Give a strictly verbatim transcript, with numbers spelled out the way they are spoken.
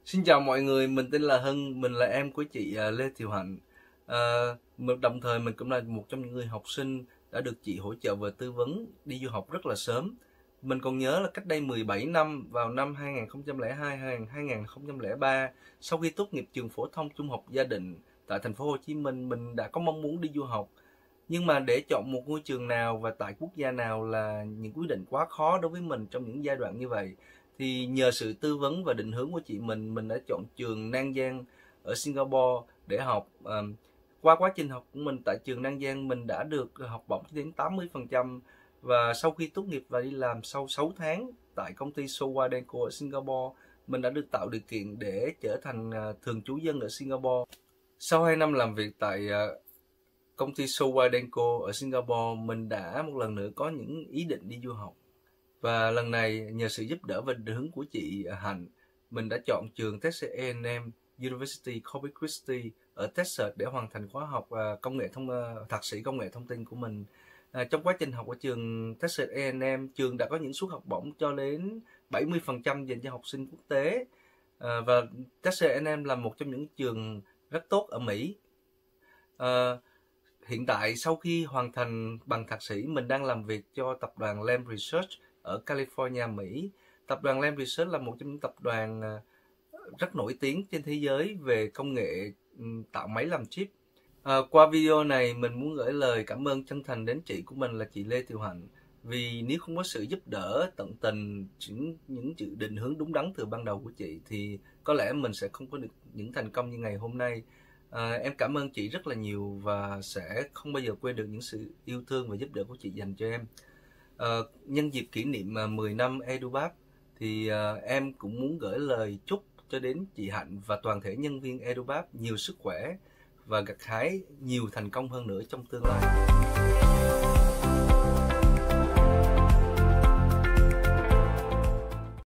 Xin chào mọi người, mình tên là Hưng, mình là em của chị à, Lê Thiều Hạnh. À, mình- đồng thời mình cũng là một trong những người học sinh đã được chị hỗ trợ và tư vấn đi du học rất là sớm. Mình còn nhớ là cách đây mười bảy năm, vào năm hai nghìn không trăm lẻ hai, hai nghìn không trăm lẻ ba, sau khi tốt nghiệp trường phổ thông trung học Gia Định tại thành phố Hồ Chí Minh, mình đã có mong muốn đi du học. Nhưng mà để chọn một ngôi trường nào và tại quốc gia nào là những quyết định quá khó đối với mình trong những giai đoạn như vậy. Thì nhờ sự tư vấn và định hướng của chị mình, mình đã chọn trường Nan Giang ở Singapore để học. À, qua quá trình học của mình tại trường Nan Giang, mình đã được học bổng đến tám mươi phần trăm. Và sau khi tốt nghiệp và đi làm sau sáu tháng tại công ty Sowa Denko ở Singapore, mình đã được tạo điều kiện để trở thành à, thường trú dân ở Singapore. Sau hai năm làm việc tại à, công ty Sowa Denko ở Singapore, mình đã một lần nữa có những ý định đi du học. Và lần này nhờ sự giúp đỡ và định hướng của chị Hạnh, mình đã chọn trường Texas A and M University Corpus Christi ở Texas để hoàn thành khóa học à, công nghệ thông à, thạc sĩ công nghệ thông tin của mình. À, trong quá trình học ở trường Texas A and M, trường đã có những suất học bổng cho đến bảy mươi phần trăm dành cho học sinh quốc tế. À, và Texas A and M là một trong những trường rất tốt ở Mỹ. À, Hiện tại sau khi hoàn thành bằng thạc sĩ, mình đang làm việc cho tập đoàn Lam Research ở California, Mỹ. Tập đoàn Lam Research là một trong những tập đoàn à, rất nổi tiếng trên thế giới về công nghệ ừm, tạo máy làm chip. À, qua video này mình muốn gửi lời cảm ơn chân thành đến chị của mình là chị Lê Thiều Hạnh, vì nếu không có sự giúp đỡ tận tình, những những sự định hướng đúng đắn từ ban đầu của chị thì có lẽ mình sẽ không có được những thành công như ngày hôm nay. À, em cảm ơn chị rất là nhiều và sẽ không bao giờ quên được những sự yêu thương và giúp đỡ của chị dành cho em. À, nhân dịp kỷ niệm à, mười năm EduBab thì à, em cũng muốn gửi lời chúc cho đến chị Hạnh và toàn thể nhân viên EduBab nhiều sức khỏe và gặt hái nhiều thành công hơn nữa trong tương lai.